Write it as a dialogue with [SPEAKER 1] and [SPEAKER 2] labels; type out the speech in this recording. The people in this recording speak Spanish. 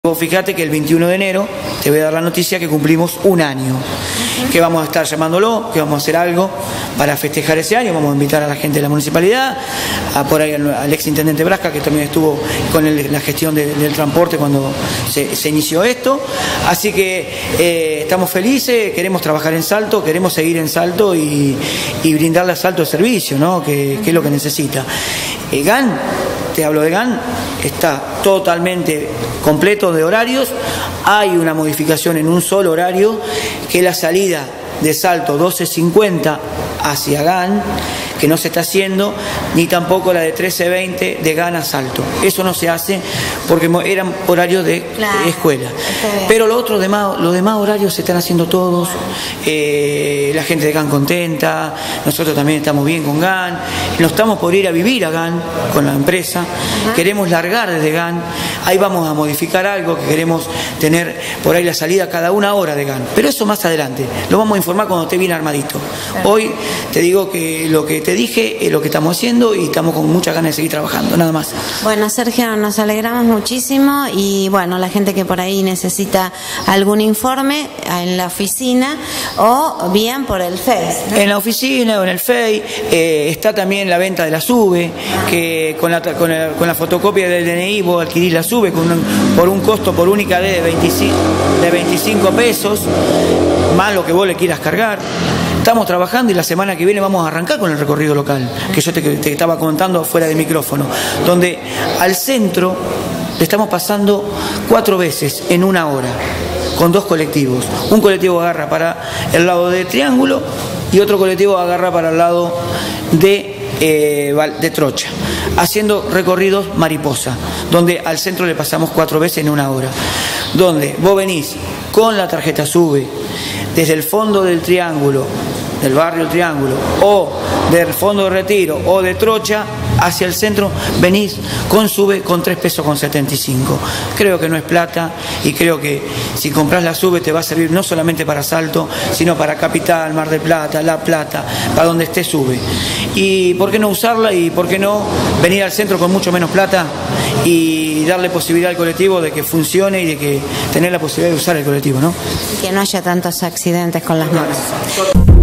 [SPEAKER 1] Vos fíjate que el 21 de enero te voy a dar la noticia que cumplimos un año, que vamos a estar llamándolo, que vamos a hacer algo para festejar ese año. Vamos a invitar a la gente de la municipalidad, por ahí al exintendente Brasca, que también estuvo con la gestión del transporte cuando se inició esto. Así que estamos felices, queremos trabajar en Salto, queremos seguir en Salto y brindarle a Salto el servicio, ¿no? que es lo que necesita. GAN, te hablo de GAN, está totalmente completo de horarios. Hay una modificación en un solo horario, que es la salida de Salto 12:50 hacia GAN, que no se está haciendo, ni tampoco la de 13:20 de GAN a Salto. Eso no se hace porque eran horarios de escuela. Pero los demás horarios se están haciendo todos. La gente de GAN contenta, nosotros también estamos bien con GAN, nos estamos por ir a vivir a GAN con la empresa, queremos largar desde GAN, ahí vamos a modificar algo, que queremos tener por ahí la salida cada una hora de GAN, pero eso más adelante, lo vamos a informar cuando esté bien armadito. Hoy te digo que lo que te dije es lo que estamos haciendo y estamos con muchas ganas de seguir trabajando, nada más.
[SPEAKER 2] Bueno, Sergio, nos alegramos muchísimo y bueno, la gente que por ahí necesita algún informe en la oficina o bien por el Face, ¿no?
[SPEAKER 1] En la oficina o en el Face está también la venta de la SUBE, que con la fotocopia del DNI vos adquirís la SUBE por un costo por única de 25 pesos, más lo que vos le quieras cargar. Estamos trabajando y la semana que viene vamos a arrancar con el recorrido local, que yo te estaba comentando fuera de micrófono, donde al centro le estamos pasando 4 veces en una hora, con 2 colectivos. Un colectivo agarra para el lado de Triángulo y otro colectivo agarra para el lado de Trocha, haciendo recorridos mariposa, donde al centro le pasamos 4 veces en una hora, donde vos venís con la tarjeta SUBE desde el fondo del Triángulo, del barrio Triángulo, o del fondo de Retiro o de Trocha hacia el centro, venís con SUBE con 3 pesos con 75. Creo que no es plata y creo que si compras la SUBE te va a servir no solamente para Salto, sino para Capital, Mar del Plata, La Plata, para donde esté SUBE. Y por qué no usarla y por qué no venir al centro con mucho menos plata y darle posibilidad al colectivo de que funcione y de que tener la posibilidad de usar el colectivo, ¿no?
[SPEAKER 2] Y que no haya tantos accidentes con las manos.